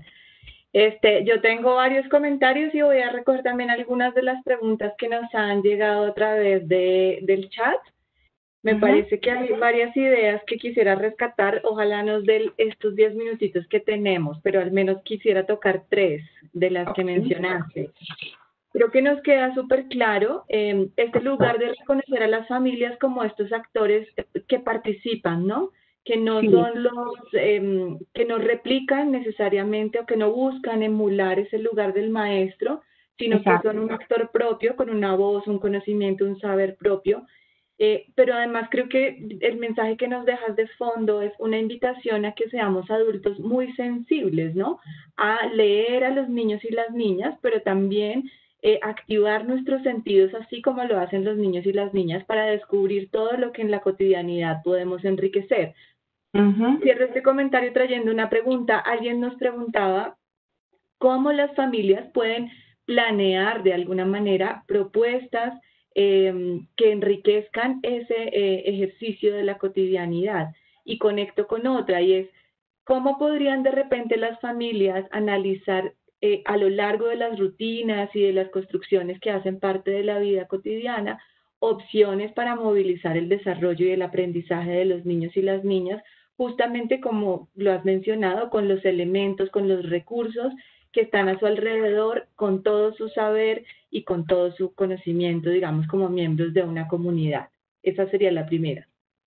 Yo tengo varios comentarios y voy a recoger también algunas de las preguntas que nos han llegado a través del chat. Me parece que hay varias ideas que quisiera rescatar. Ojalá nos den estos 10 minutitos que tenemos, pero al menos quisiera tocar 3 de las que mencionaste. Creo que nos queda súper claro este lugar de reconocer a las familias como estos actores que participan, ¿no? Que no son los que no replican necesariamente o que no buscan emular ese lugar del maestro, sino que son un actor propio, con una voz, un conocimiento, un saber propio. Pero además creo que el mensaje que nos dejas de fondo es una invitación a que seamos adultos muy sensibles, ¿no? A leer a los niños y las niñas, pero también activar nuestros sentidos así como lo hacen los niños y las niñas para descubrir todo lo que en la cotidianidad podemos enriquecer. Cierro este comentario trayendo una pregunta. Alguien nos preguntaba cómo las familias pueden planear de alguna manera propuestas que enriquezcan ese ejercicio de la cotidianidad. Y conecto con otra, y es cómo podrían de repente las familias analizar a lo largo de las rutinas y de las construcciones que hacen parte de la vida cotidiana, opciones para movilizar el desarrollo y el aprendizaje de los niños y las niñas, justamente como lo has mencionado, con los elementos, con los recursos que están a su alrededor, con todo su saber y con todo su conocimiento, digamos, como miembros de una comunidad. Esa sería la primera.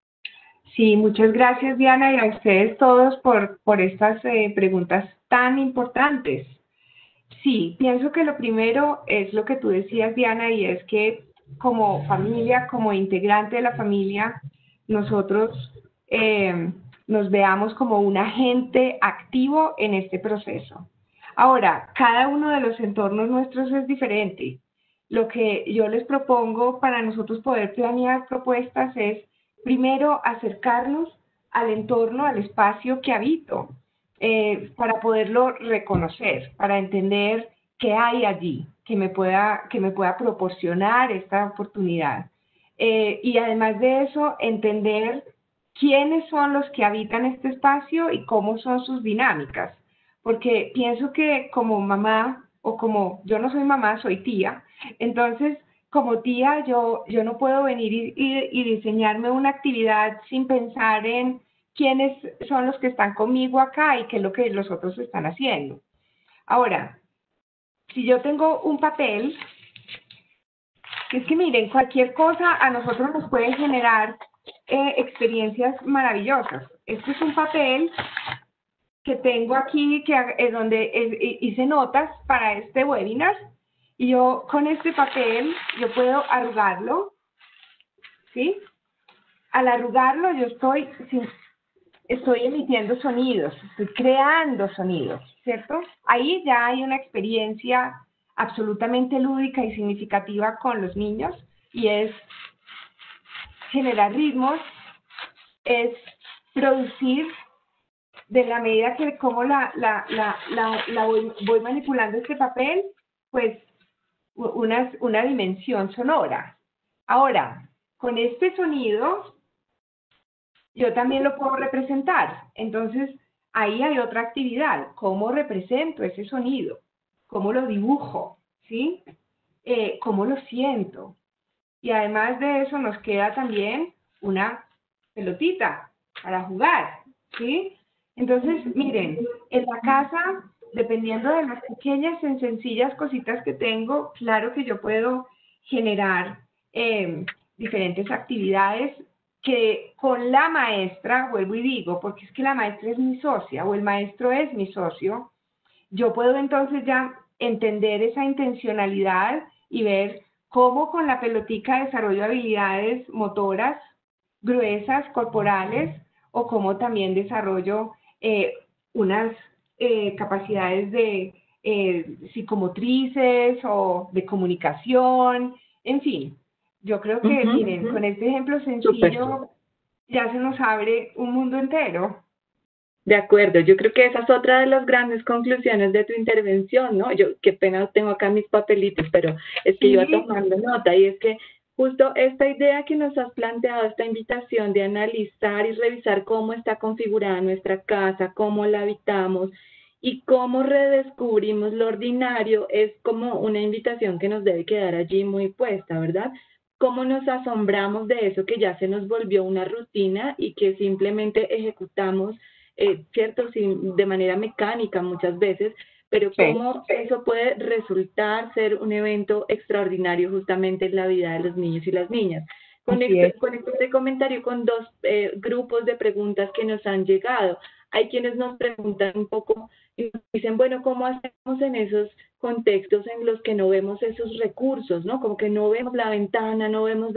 Sí, muchas gracias, Diana, y a ustedes todos por estas preguntas tan importantes. Sí, pienso que lo primero es lo que tú decías, Diana, y es que como familia, como integrante de la familia, nosotros nos veamos como un agente activo en este proceso. Ahora, cada uno de los entornos nuestros es diferente. Lo que yo les propongo para nosotros poder planear propuestas es, primero, acercarnos al entorno, al espacio que habito, para poderlo reconocer, para entender qué hay allí que me pueda proporcionar esta oportunidad. Y además de eso, entender quiénes son los que habitan este espacio y cómo son sus dinámicas. Porque pienso que como mamá, o como yo no soy mamá, soy tía, entonces como tía yo no puedo venir y diseñarme una actividad sin pensar en quiénes son los que están conmigo acá y qué es lo que los otros están haciendo. Ahora, si yo tengo un papel, es que miren, cualquier cosa a nosotros nos puede generar experiencias maravillosas. Este es un papel que tengo aquí, donde hice notas para este webinar, y yo con este papel, yo puedo arrugarlo, ¿sí? Al arrugarlo yo estoy emitiendo sonidos, estoy creando sonidos, ¿cierto? Ahí ya hay una experiencia absolutamente lúdica y significativa con los niños, y es generar ritmos, es producir, de la medida que como voy manipulando este papel, pues una dimensión sonora. Ahora, con este sonido, yo también lo puedo representar. Entonces, ahí hay otra actividad. ¿Cómo represento ese sonido? ¿Cómo lo dibujo? ¿Sí? ¿Cómo lo siento? Y además de eso, nos queda también una pelotita para jugar, ¿sí? Entonces, miren, en la casa, dependiendo de las pequeñas y sencillas cositas que tengo, claro que yo puedo generar diferentes actividades que con la maestra, vuelvo y digo, porque es que la maestra es mi socia o el maestro es mi socio, yo puedo entonces ya entender esa intencionalidad y ver cómo con la pelotica desarrollo habilidades motoras, gruesas, corporales, o cómo también desarrollo unas capacidades de psicomotrices o de comunicación, en fin. Yo creo que, miren, con este ejemplo sencillo ya se nos abre un mundo entero. De acuerdo, yo creo que esa es otra de las grandes conclusiones de tu intervención, ¿no? Yo, qué pena tengo acá mis papelitos, pero es que iba tomando nota, y es que justo esta idea que nos has planteado, esta invitación de analizar y revisar cómo está configurada nuestra casa, cómo la habitamos y cómo redescubrimos lo ordinario, es como una invitación que nos debe quedar allí muy puesta, ¿verdad? Cómo nos asombramos de eso que ya se nos volvió una rutina y que simplemente ejecutamos, ¿cierto? De manera mecánica muchas veces, pero cómo eso puede resultar ser un evento extraordinario justamente en la vida de los niños y las niñas. Conecto este comentario con dos grupos de preguntas que nos han llegado. Hay quienes nos preguntan un poco y nos dicen, bueno, ¿cómo hacemos en esos contextos en los que no vemos esos recursos, ¿no? Como que no vemos la ventana, no vemos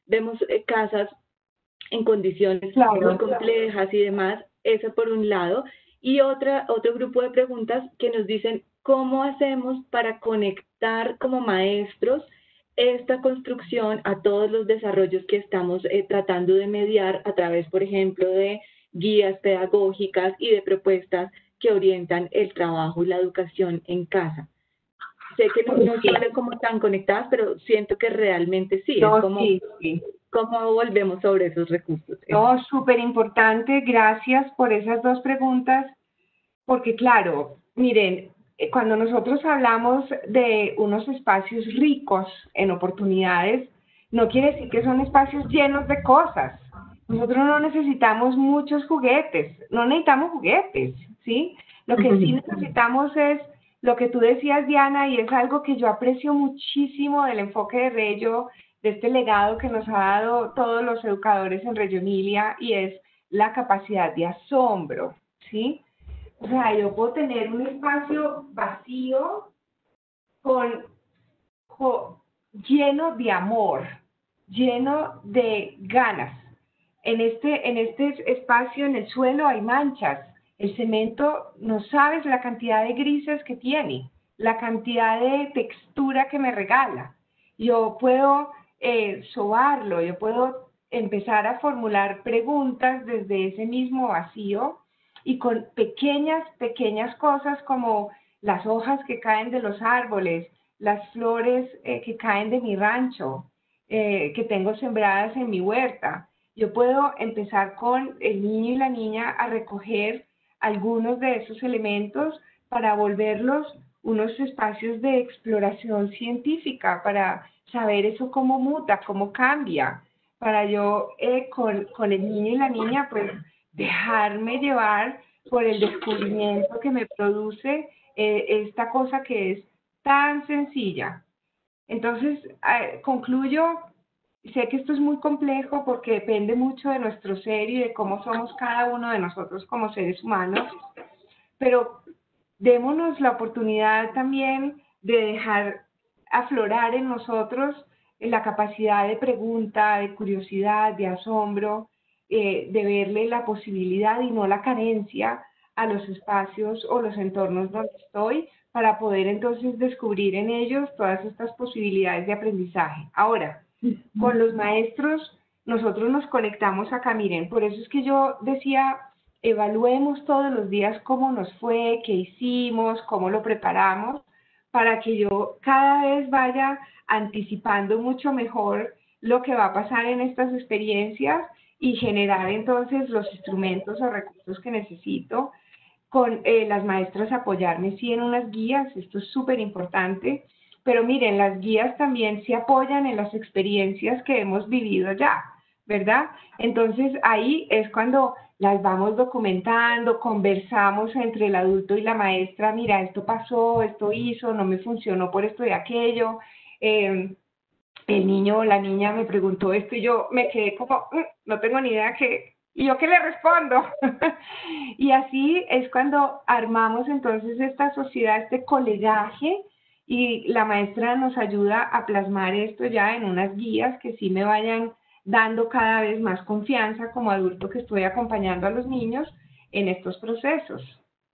casas en condiciones muy complejas y demás, eso por un lado. Y otro grupo de preguntas que nos dicen, ¿cómo hacemos para conectar como maestros esta construcción a todos los desarrollos que estamos tratando de mediar a través, por ejemplo, de guías pedagógicas y de propuestas que orientan el trabajo y la educación en casa? Sé que no suenan como tan conectadas, pero siento que realmente sí. No, es como, ¿cómo volvemos sobre esos recursos? No, súper importante. Gracias por esas dos preguntas, porque claro, miren, cuando nosotros hablamos de unos espacios ricos en oportunidades, no quiere decir que son espacios llenos de cosas. Nosotros no necesitamos muchos juguetes, no necesitamos juguetes, ¿sí? Lo que sí necesitamos es lo que tú decías, Diana, y es algo que yo aprecio muchísimo del enfoque de Reggio, de este legado que nos ha dado todos los educadores en Reggio Emilia, y es la capacidad de asombro, ¿sí? O sea, yo puedo tener un espacio vacío lleno de amor, lleno de ganas. En este espacio, en el suelo, hay manchas. El cemento, no sabes la cantidad de grises que tiene, la cantidad de textura que me regala. Yo puedo sobarlo, yo puedo empezar a formular preguntas desde ese mismo vacío y con pequeñas cosas como las hojas que caen de los árboles, las flores que caen de mi rancho, que tengo sembradas en mi huerta. Yo puedo empezar con el niño y la niña a recoger algunos de esos elementos para volverlos unos espacios de exploración científica, para saber eso cómo muta, cómo cambia, para yo con el niño y la niña pues dejarme llevar por el descubrimiento que me produce esta cosa que es tan sencilla. Entonces, concluyo, sé que esto es muy complejo porque depende mucho de nuestro ser y de cómo somos cada uno de nosotros como seres humanos, pero démonos la oportunidad también de dejar aflorar en nosotros la capacidad de pregunta, de curiosidad, de asombro, de verle la posibilidad y no la carencia a los espacios o los entornos donde estoy, para poder entonces descubrir en ellos todas estas posibilidades de aprendizaje. Ahora, con los maestros, nosotros nos conectamos acá, miren, por eso es que yo decía, evaluemos todos los días cómo nos fue, qué hicimos, cómo lo preparamos, para que yo cada vez vaya anticipando mucho mejor lo que va a pasar en estas experiencias y generar entonces los instrumentos o recursos que necesito. Con las maestras apoyarme sí en unas guías, esto es súper importante, pero miren, las guías también se apoyan en las experiencias que hemos vivido ya, ¿verdad? Entonces ahí es cuando las vamos documentando, conversamos entre el adulto y la maestra, mira, esto pasó, esto hizo, no me funcionó por esto y aquello, el niño o la niña me preguntó esto y yo me quedé como, no tengo ni idea qué, ¿y yo qué le respondo? Y así es cuando armamos entonces esta sociedad, este colegaje, y la maestra nos ayuda a plasmar esto ya en unas guías que sí me vayan dando cada vez más confianza como adulto que estoy acompañando a los niños en estos procesos.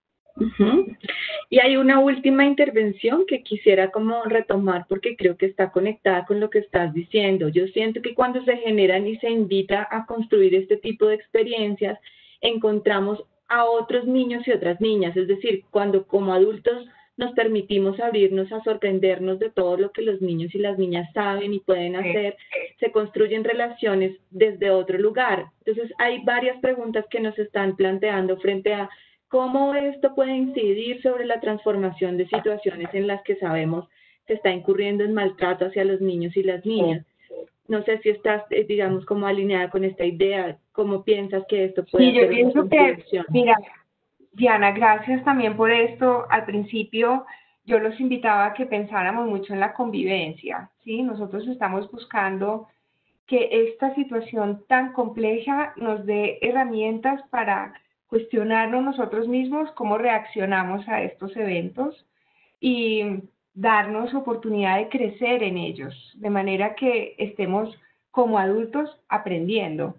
Y hay una última intervención que quisiera como retomar porque creo que está conectada con lo que estás diciendo. Yo siento que cuando se generan y se invita a construir este tipo de experiencias, encontramos a otros niños y otras niñas, es decir, cuando como adultos nos permitimos abrirnos a sorprendernos de todo lo que los niños y las niñas saben y pueden hacer, se construyen relaciones desde otro lugar. Entonces hay varias preguntas que nos están planteando frente a cómo esto puede incidir sobre la transformación de situaciones en las que sabemos se está incurriendo en maltrato hacia los niños y las niñas. No sé si estás, digamos, como alineada con esta idea, ¿cómo piensas que esto puede ser una contribución? Mira, Diana, gracias también por esto. Al principio yo los invitaba a que pensáramos mucho en la convivencia, ¿sí? Nosotros estamos buscando que esta situación tan compleja nos dé herramientas para cuestionarnos nosotros mismos cómo reaccionamos a estos eventos y darnos oportunidad de crecer en ellos, de manera que estemos como adultos aprendiendo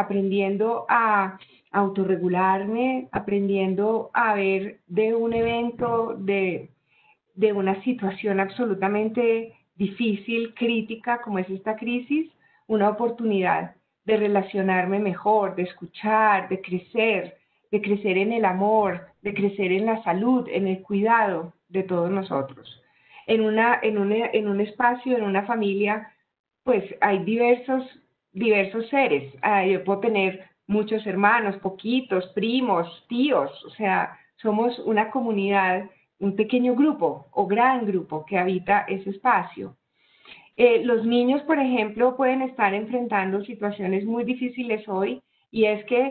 a autorregularme, aprendiendo a ver de un evento, de una situación absolutamente difícil, crítica, como es esta crisis, una oportunidad de relacionarme mejor, de escuchar, de crecer en el amor, de crecer en la salud, en el cuidado de todos nosotros. En un espacio, en una familia, pues hay diversos seres. Yo puedo tener muchos hermanos, poquitos, primos, tíos, o sea, somos una comunidad, un pequeño grupo o gran grupo que habita ese espacio. Los niños, por ejemplo, pueden estar enfrentando situaciones muy difíciles hoy, y es que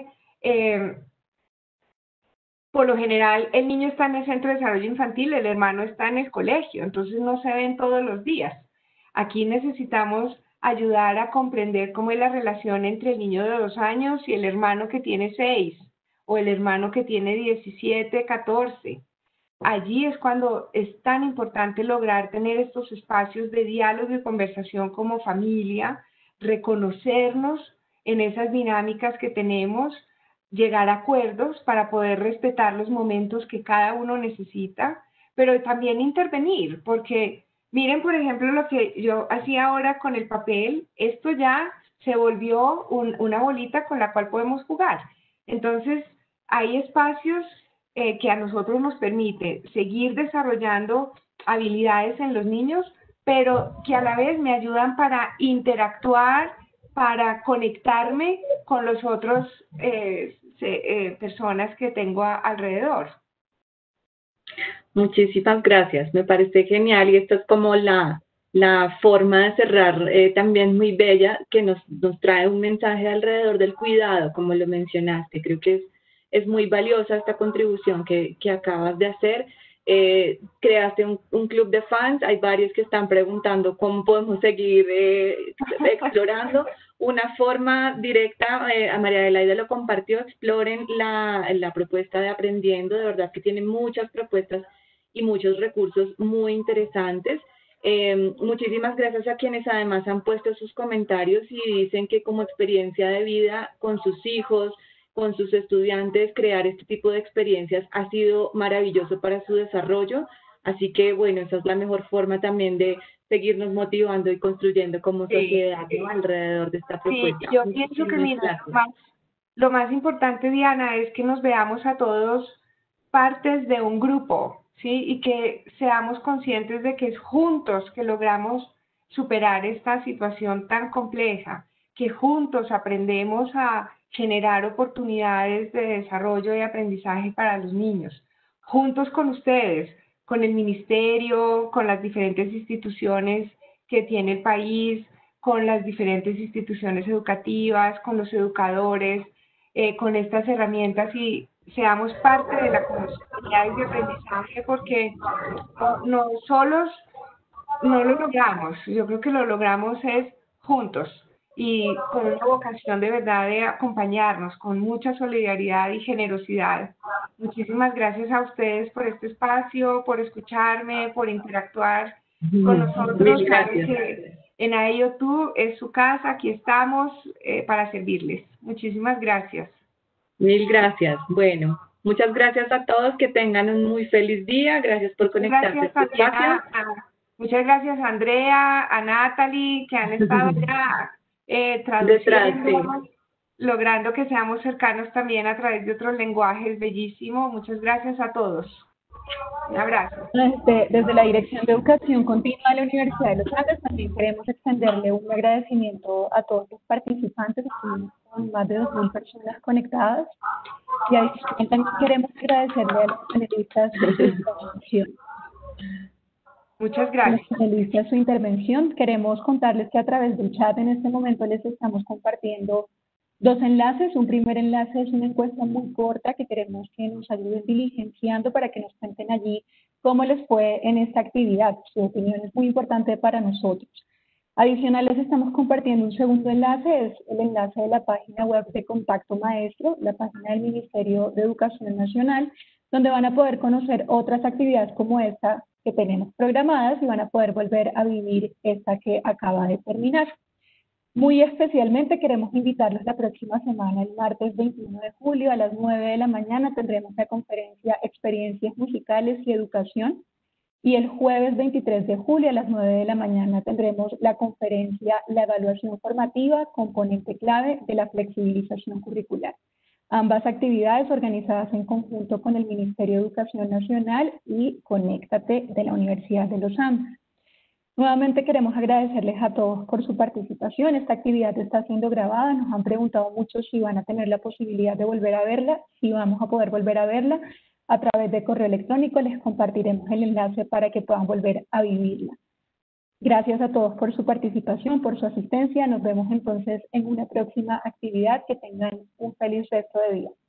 por lo general el niño está en el centro de desarrollo infantil, el hermano está en el colegio, entonces no se ven todos los días. Aquí necesitamos ayudar a comprender cómo es la relación entre el niño de 2 años y el hermano que tiene 6, o el hermano que tiene 17, 14. Allí es cuando es tan importante lograr tener estos espacios de diálogo y conversación como familia, reconocernos en esas dinámicas que tenemos, llegar a acuerdos, para poder respetar los momentos que cada uno necesita, pero también intervenir, porque miren, por ejemplo, lo que yo hacía ahora con el papel, esto ya se volvió una bolita con la cual podemos jugar. Entonces, hay espacios que a nosotros nos permite seguir desarrollando habilidades en los niños, pero que a la vez me ayudan para interactuar, para conectarme con los otros personas que tengo alrededor. Muchísimas gracias, me parece genial y esta es como la forma de cerrar también muy bella que nos trae un mensaje alrededor del cuidado, como lo mencionaste. Creo que es muy valiosa esta contribución que acabas de hacer. Creaste un club de fans, hay varios que están preguntando cómo podemos seguir explorando. Una forma directa, a María Adelaida lo compartió, exploren la propuesta de Aprendiendo, de verdad que tiene muchas propuestas y muchos recursos muy interesantes. Muchísimas gracias a quienes además han puesto sus comentarios y dicen que como experiencia de vida con sus hijos, con sus estudiantes, crear este tipo de experiencias ha sido maravilloso para su desarrollo. Así que, bueno, esa es la mejor forma también de seguirnos motivando y construyendo como sociedad alrededor de esta propuesta. Sí, yo pienso que mira, lo más importante, Diana, es que nos veamos a todos partes de un grupo, ¿sí? Y que seamos conscientes de que es juntos que logramos superar esta situación tan compleja, que juntos aprendemos a generar oportunidades de desarrollo y aprendizaje para los niños, juntos con ustedes, con el ministerio, con las diferentes instituciones que tiene el país, con las diferentes instituciones educativas, con los educadores, con estas herramientas y seamos parte de la comunidad de aprendizaje, porque no solos no lo logramos. Yo creo que lo logramos es juntos y con una vocación de verdad de acompañarnos, con mucha solidaridad y generosidad. Muchísimas gracias a ustedes por este espacio, por escucharme, por interactuar con nosotros. Saben que en AEOTU es su casa, aquí estamos para servirles. Muchísimas gracias. Mil gracias. Bueno, muchas gracias a todos, que tengan un muy feliz día. Gracias por conectarse. Muchas gracias a Andrea, a Natalie, que han estado ya traduciendo, logrando que seamos cercanos también a través de otros lenguajes. Bellísimo. Muchas gracias a todos. Un abrazo. Desde la Dirección de Educación Continua de la Universidad de los Andes también queremos extenderle un agradecimiento a todos los participantes. Estuvimos con más de 2.000 personas conectadas y adicionalmente también queremos agradecerle a los panelistas su intervención. Muchas gracias. A los panelistas su intervención. Queremos contarles que a través del chat en este momento les estamos compartiendo 2 enlaces. Un primer enlace es una encuesta muy corta que queremos que nos ayuden diligenciando para que nos cuenten allí cómo les fue en esta actividad. Su opinión es muy importante para nosotros. Adicional, les estamos compartiendo un segundo enlace, es el enlace de la página web de Contacto Maestro, la página del Ministerio de Educación Nacional, donde van a poder conocer otras actividades como esta que tenemos programadas y van a poder volver a vivir esta que acaba de terminar. Muy especialmente queremos invitarlos la próxima semana, el martes 21 de julio a las 9 de la mañana tendremos la conferencia Experiencias Musicales y Educación y el jueves 23 de julio a las 9 de la mañana tendremos la conferencia La Evaluación Formativa, componente clave de la flexibilización curricular. Ambas actividades organizadas en conjunto con el Ministerio de Educación Nacional y Conéctate de la Universidad de los Andes. Nuevamente queremos agradecerles a todos por su participación. Esta actividad está siendo grabada. Nos han preguntado mucho si van a tener la posibilidad de volver a verla. Si vamos a poder volver a verla a través de correo electrónico, les compartiremos el enlace para que puedan volver a vivirla. Gracias a todos por su participación, por su asistencia. Nos vemos entonces en una próxima actividad. Que tengan un feliz resto de día.